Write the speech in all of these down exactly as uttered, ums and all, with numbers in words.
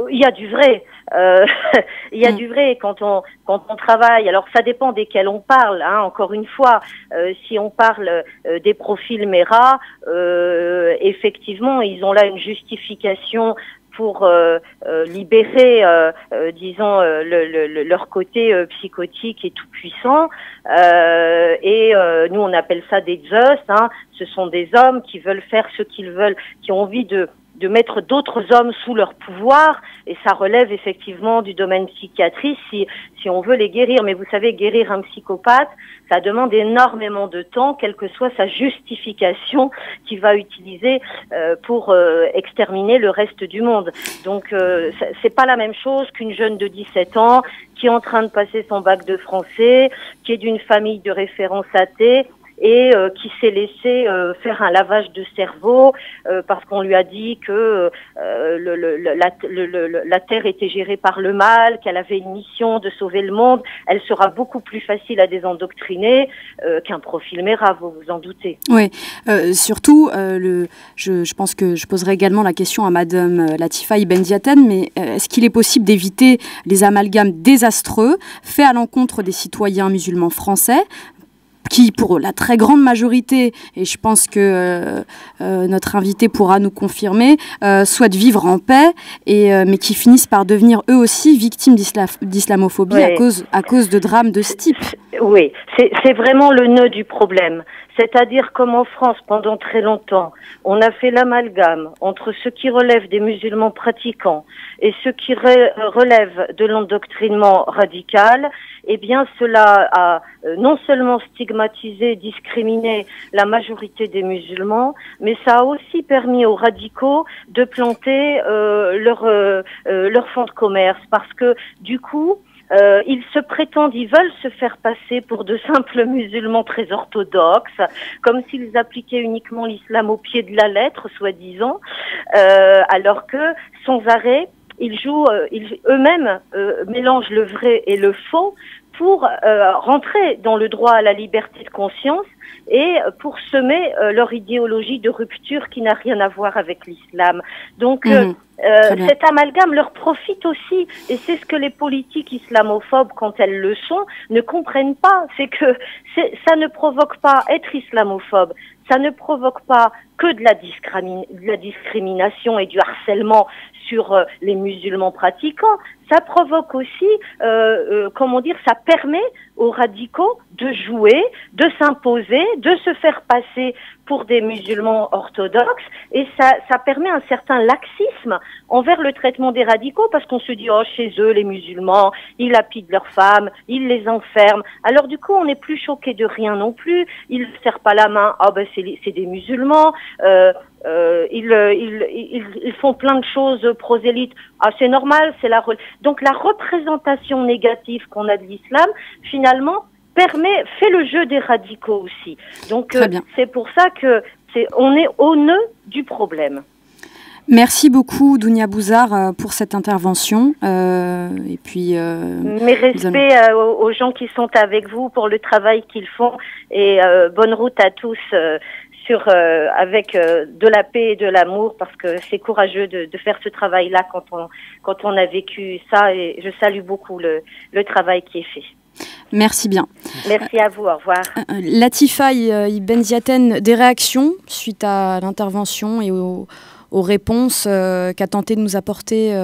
il y a du vrai. Euh, il y a mmh. du vrai quand on quand on travaille. Alors ça dépend desquels on parle. Hein, encore une fois, euh, si on parle euh, des profils Mera, euh, effectivement, ils ont là une justification pour euh, euh, libérer, euh, euh, disons, euh, le, le, leur côté euh, psychotique et tout puissant. Euh, et euh, nous, on appelle ça des Zeus. Hein. Ce sont des hommes qui veulent faire ce qu'ils veulent, qui ont envie de de mettre d'autres hommes sous leur pouvoir, et ça relève effectivement du domaine psychiatrie si si on veut les guérir. Mais vous savez, guérir un psychopathe, ça demande énormément de temps, quelle que soit sa justification qu'il va utiliser euh, pour euh, exterminer le reste du monde. Donc euh, c'est pas la même chose qu'une jeune de dix-sept ans qui est en train de passer son bac de français, qui est d'une famille de référence athée, et euh, qui s'est laissé euh, faire un lavage de cerveau euh, parce qu'on lui a dit que euh, le, le, la, le, le, la Terre était gérée par le mal, qu'elle avait une mission de sauver le monde. Elle sera beaucoup plus facile à désendoctriner euh, qu'un profil Mera, vous vous en doutez. Oui, euh, surtout, euh, le, je, je pense que je poserai également la question à Madame Latifa Ibn Ziaten, mais euh, est-ce qu'il est possible d'éviter les amalgames désastreux faits à l'encontre des citoyens musulmans français, qui, pour la très grande majorité, et je pense que euh, euh, notre invité pourra nous confirmer, euh, souhaitent vivre en paix, et, euh, mais qui finissent par devenir eux aussi victimes d'islamophobie oui. à cause, à cause de drames de ce type. Oui, c'est vraiment le nœud du problème. C'est-à-dire comme en France, pendant très longtemps, on a fait l'amalgame entre ceux qui relèvent des musulmans pratiquants et ceux qui re relèvent de l'endoctrinement radical. Eh bien, cela a non seulement stigmatisé, discriminé la majorité des musulmans, mais ça a aussi permis aux radicaux de planter euh, leur, euh, leur fonds de commerce. Parce que, du coup, Euh, ils se prétendent, ils veulent se faire passer pour de simples musulmans très orthodoxes, comme s'ils appliquaient uniquement l'islam au pied de la lettre, soi-disant, euh, alors que, sans arrêt, ils jouent, euh, ils eux-mêmes euh, mélangent le vrai et le faux pour euh, rentrer dans le droit à la liberté de conscience et pour semer euh, leur idéologie de rupture qui n'a rien à voir avec l'islam. Donc, mmh. euh, Euh, cet amalgame leur profite aussi, et c'est ce que les politiques islamophobes, quand elles le sont, ne comprennent pas. C'est que ça ne provoque pas être islamophobe, ça ne provoque pas que de la, de la discrimination et du harcèlement sur euh, les musulmans pratiquants. Ça provoque aussi, euh, euh, comment dire, ça permet aux radicaux de jouer, de s'imposer, de se faire passer pour des musulmans orthodoxes, et ça, ça permet un certain laxisme envers le traitement des radicaux, parce qu'on se dit, oh, chez eux, les musulmans, ils lapident leurs femmes, ils les enferment. Alors du coup, on n'est plus choqué de rien non plus, ils ne serrent pas la main, ah oh, ben c'est des musulmans, euh, euh, ils, ils, ils, ils font plein de choses prosélytes, ah c'est normal, c'est la... Donc la représentation négative qu'on a de l'islam, finalement, permet, fait le jeu des radicaux aussi. Donc euh, c'est pour ça que c'est, on est au nœud du problème. Merci beaucoup Dounia Bouzar pour cette intervention. Euh, et puis, euh, mes respects allons... euh, aux gens qui sont avec vous pour le travail qu'ils font, et euh, bonne route à tous euh, sur, euh, avec euh, de la paix et de l'amour, parce que c'est courageux de, de faire ce travail-là quand on, quand on a vécu ça, et je salue beaucoup le, le travail qui est fait. Merci bien. Merci à vous, au revoir. Latifa Ibn Ziaten, des réactions suite à l'intervention et aux, aux réponses euh, qu'a tenté de nous apporter euh,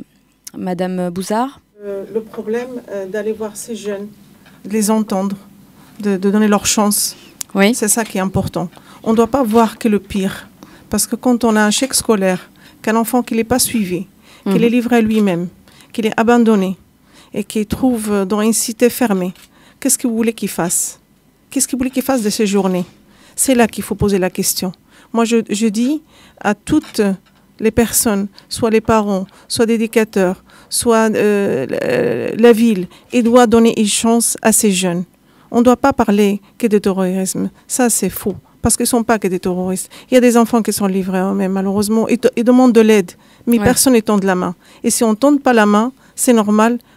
Madame Bouzar? euh, Le problème euh, d'aller voir ces jeunes, de les entendre, de, de donner leur chance, oui. C'est ça qui est important. On ne doit pas voir que le pire, parce que quand on a un chèque scolaire, qu'un enfant qui n'est pas suivi, mmh. qu'il est livré à lui-même, qu'il est abandonné, et qui trouve dans une cité fermée, qu'est-ce que vous voulez qu'il fasse? Qu'est-ce que vous voulez qu'il fasse de ces journées? C'est là qu'il faut poser la question. Moi, je, je dis à toutes les personnes, soit les parents, soit des éducateurs, soit euh, la ville, il doit donner une chance à ces jeunes. On ne doit pas parler que de terrorisme. Ça, c'est faux, parce qu'ils ne sont pas que des terroristes. Il y a des enfants qui sont livrés eux-mêmes, malheureusement, et ils demandent de l'aide, mais ouais. Personne ne tend la main. Et si on ne tend pas la main, c'est normal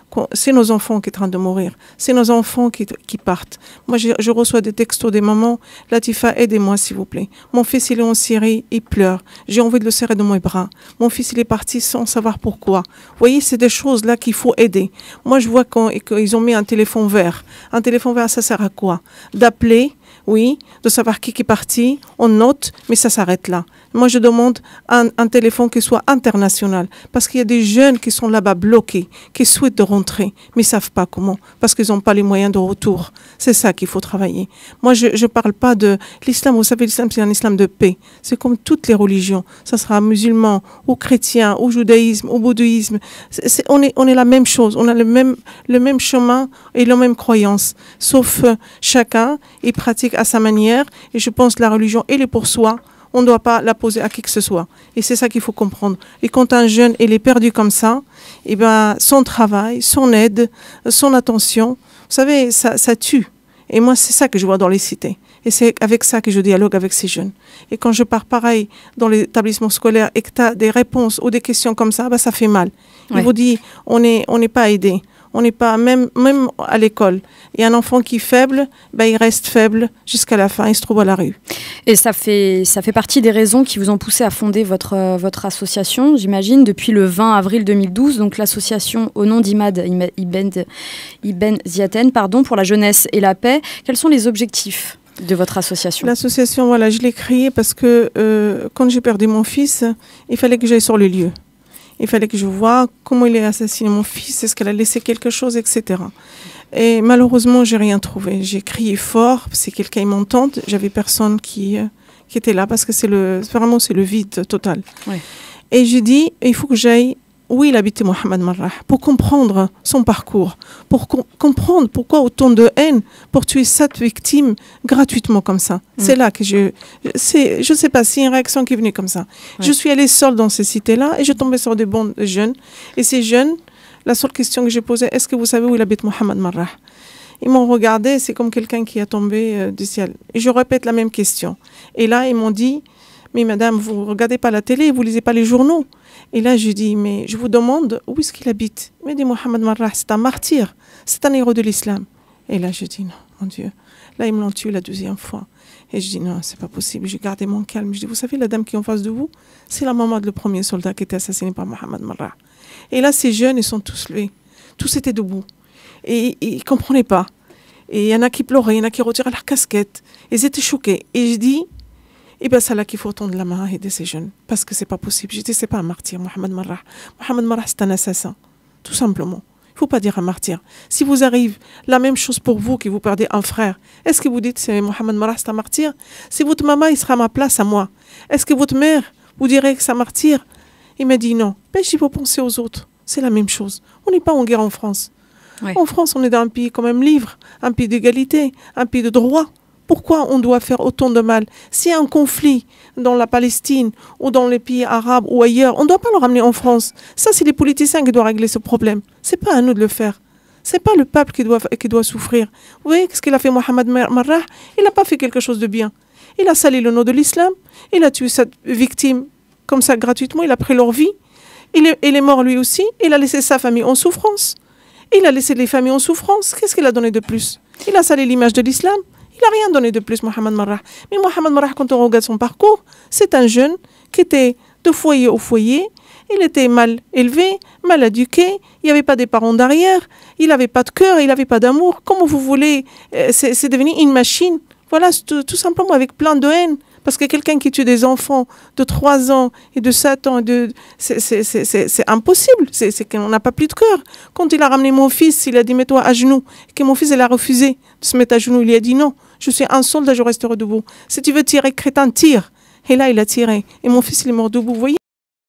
c'est nos enfants qui sont en train de mourir, c'est nos enfants qui, qui partent. Moi, je, je reçois des textos des mamans, Latifa, aidez-moi s'il vous plaît. Mon fils, il est en Syrie, il pleure. J'ai envie de le serrer dans mes bras. Mon fils, il est parti sans savoir pourquoi. Vous voyez, c'est des choses là qu'il faut aider. Moi, je vois qu'ils ont mis un téléphone vert. Un téléphone vert, ça sert à quoi? D'appeler, oui, de savoir qui est parti, on note, mais ça s'arrête là. Moi, je demande un, un téléphone qui soit international, parce qu'il y a des jeunes qui sont là-bas bloqués, qui souhaitent de rentrer, mais ils ne savent pas comment, parce qu'ils n'ont pas les moyens de retour. C'est ça qu'il faut travailler. Moi, je ne parle pas de l'islam. Vous savez, l'islam, c'est un islam de paix. C'est comme toutes les religions. Ça sera musulman, ou chrétien, ou judaïsme, ou bouddhisme. C'est, c'est, on, est, on est la même chose. On a le même, le même chemin et la même croyance. Sauf euh, chacun, il pratique à sa manière. Et je pense que la religion, elle est pour soi. On ne doit pas la poser à qui que ce soit. Et c'est ça qu'il faut comprendre. Et quand un jeune il est perdu comme ça, eh ben, son travail, son aide, son attention, vous savez, ça, ça tue. Et moi, c'est ça que je vois dans les cités. Et c'est avec ça que je dialogue avec ces jeunes. Et quand je pars pareil dans l'établissement scolaire et que tu as des réponses ou des questions comme ça, bah, ça fait mal. Il ouais. vous dit, on n'est on n'est pas aidé. On n'est pas, même, même à l'école. Et un enfant qui est faible, ben, il reste faible jusqu'à la fin, il se trouve à la rue. Et ça fait, ça fait partie des raisons qui vous ont poussé à fonder votre, euh, votre association, j'imagine, depuis le vingt avril deux mille douze, donc l'association au nom d'Imad Ibn, Ibn Ziaten, pardon, pour la jeunesse et la paix. Quels sont les objectifs de votre association? L'association, voilà, je l'ai créée parce que euh, quand j'ai perdu mon fils, il fallait que j'aille sur le lieu. Il fallait que je voie comment il a assassiné mon fils, est-ce qu'elle a laissé quelque chose, et cetera. Et malheureusement, j'ai rien trouvé. J'ai crié fort, c'est quelqu'un qui m'entend. J'avais personne qui, euh, qui était là parce que c'est le, vraiment c'est le vide total. Ouais. Et j'ai dit, il faut que j'aille où il habitait Mohamed Marrah pour comprendre son parcours, pour com- comprendre pourquoi autant de haine pour tuer sept victimes gratuitement comme ça. Mm. C'est là que je, c'est, je sais pas, c'est une réaction qui est venue comme ça. Ouais. Je suis allée seule dans ces cités-là et je tombais sur des bons jeunes. Et ces jeunes, la seule question que j'ai posée, est-ce que vous savez où il habite Mohamed Marrah? Ils m'ont regardé, c'est comme quelqu'un qui a tombé euh, du ciel. Et je répète la même question. Et là, ils m'ont dit, mais madame, vous ne regardez pas la télé, vous ne lisez pas les journaux. Et là, je dis, mais je vous demande où est-ce qu'il habite. Il m'a dit, Mohamed Marrah, c'est un martyr, c'est un héros de l'islam. Et là, je dis, non, mon Dieu. Là, ils me l'ont tué la deuxième fois. Et je dis, non, c'est pas possible. J'ai gardé mon calme. Je dis, vous savez, la dame qui est en face de vous, c'est la maman du premier soldat qui était assassiné par Mohamed Marrah. Et là, ces jeunes, ils sont tous levés. Tous étaient debout. Et ils ne comprenaient pas. Et il y en a qui pleuraient, il y en a qui retiraient leur casquette. Ils étaient choqués. Et je dis, et bien c'est là qu'il faut tendre la main et aider ces jeunes. Parce que c'est pas possible. Je dis, c'est pas un martyr, Mohamed Marrah. Mohamed Marrah, c'est un assassin. Tout simplement. Il ne faut pas dire un martyr. Si vous arrive la même chose pour vous, que vous perdez un frère, est-ce que vous dites, c'est Mohamed Marrah, c'est un martyr? Si votre maman, il sera à ma place, à moi, est-ce que votre mère, vous direz que c'est un martyr? Il m'a dit non. Ben, je dis, faut penser aux autres. C'est la même chose. On n'est pas en guerre en France. Oui. En France, on est dans un pays quand même libre, un pays d'égalité, un pays de droit. Pourquoi on doit faire autant de mal? S'il y a un conflit dans la Palestine ou dans les pays arabes ou ailleurs, on ne doit pas le ramener en France. Ça, c'est les politiciens qui doivent régler ce problème. Ce n'est pas à nous de le faire. Ce n'est pas le peuple qui doit, qui doit souffrir. Vous voyez ce qu'il a fait Mohamed Marrah? Il n'a pas fait quelque chose de bien. Il a sali le nom de l'islam. Il a tué cette victime comme ça gratuitement. Il a pris leur vie. Il est, il est mort lui aussi. Il a laissé sa famille en souffrance. Il a laissé les familles en souffrance. Qu'est-ce qu'il a donné de plus? Il a sali l'image de l'islam. Il n'a rien donné de plus, Mohamed Marrah. Mais Mohamed Marrah, quand on regarde son parcours, c'est un jeune qui était de foyer au foyer. Il était mal élevé, mal éduqué. Il n'y avait pas des parents derrière. Il n'avait pas de cœur, il n'avait pas d'amour. Comment vous voulez, euh, c'est, c'est devenu une machine. Voilà, tout, tout simplement avec plein de haine. Parce que quelqu'un qui tue des enfants de trois ans et de sept ans, de, c'est, c'est, c'est, c'est, c'est impossible. C'est, c'est qu'on n'a pas plus de cœur. Quand il a ramené mon fils, il a dit « mets-toi à genoux ». Et que mon fils, il a refusé de se mettre à genoux. Il a dit « non, je suis un soldat, je resterai debout. Si tu veux tirer, crétin, tire ». Et là, il a tiré. Et mon fils, il est mort debout. Vous voyez ?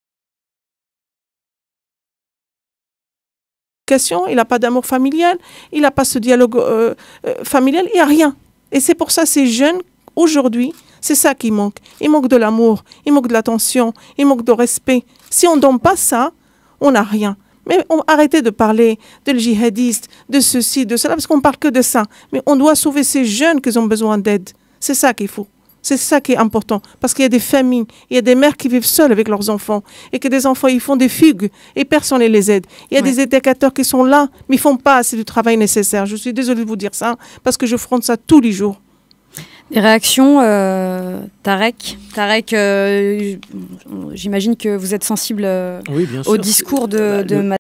Il n'a pas d'amour familial, il n'a pas ce dialogue euh, euh, familial, il n'y a rien. Et c'est pour ça ces jeunes, aujourd'hui, c'est ça qui manque. Il manque de l'amour, il manque de l'attention, il manque de respect. Si on ne donne pas ça, on n'a rien. Mais on, arrêtez de parler de djihadistes, de ceci, de cela, parce qu'on ne parle que de ça. Mais on doit sauver ces jeunes qui ont besoin d'aide. C'est ça qu'il faut. C'est ça qui est important. Parce qu'il y a des familles, il y a des mères qui vivent seules avec leurs enfants. Et que des enfants, ils font des fugues et personne ne les aide. Il y a ouais. des éducateurs qui sont là, mais ils ne font pas assez du travail nécessaire. Je suis désolée de vous dire ça, parce que je fronte ça tous les jours. Des réactions, euh, Tarek Tarek, euh, j'imagine que vous êtes sensible euh, oui, bien au sûr. discours de, de